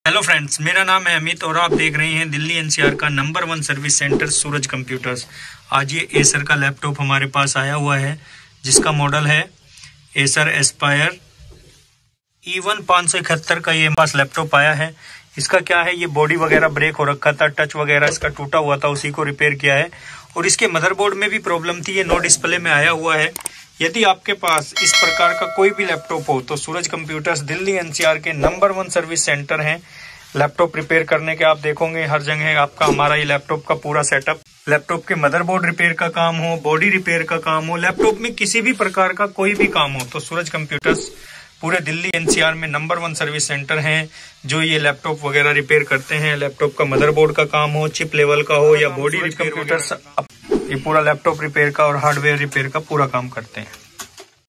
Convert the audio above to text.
Hello friends, मेरा नाम है अमित और आप देख रहे हैं दिल्ली एनसीआर का number 1 service centre Suraj computers. आज ये एसर का लैपटॉप हमारे पास आया हुआ है जिसका मॉडल है एसर एस्पायर E1 571 का। ये पास लैपटॉप आया है। इसका क्या है, ये बॉडी वगैरह ब्रेक हो रखा था, टच वगैरह इसका टूटा हुआ था, उसी को रिपेयर किया है। और इसके मदरबोर्ड में भी प्रॉब्लम थी, ये नो डिस्प्ले में आया हुआ है। यदि आपके पास इस प्रकार का कोई भी लैपटॉप हो तो सूरज कंप्यूटर्स दिल्ली एनसीआर के नंबर 1 सर्विस सेंटर हैं लैपटॉप रिपेयर करने के। आप देखोगे हर जगह आपका हमारा ये लैपटॉप का पूरा सेटअप, लैपटॉप के मदरबोर्ड रिपेयर का काम हो, बॉडी रिपेयर का काम हो, लैपटॉप में किसी भी प्रकार का कोई भी काम हो तो सूरज कंप्यूटर्स पूरे दिल्ली एनसीआर में नंबर 1 सर्विस सेंटर हैं जो ये लैपटॉप वगैरह रिपेयर करते हैं। लैपटॉप का मदरबोर्ड का काम हो, चिप लेवल का हो या बॉडी रिपेयर, कंप्यूटर्स ये पूरा लैपटॉप रिपेयर का और हार्डवेयर रिपेयर का पूरा काम करते हैं।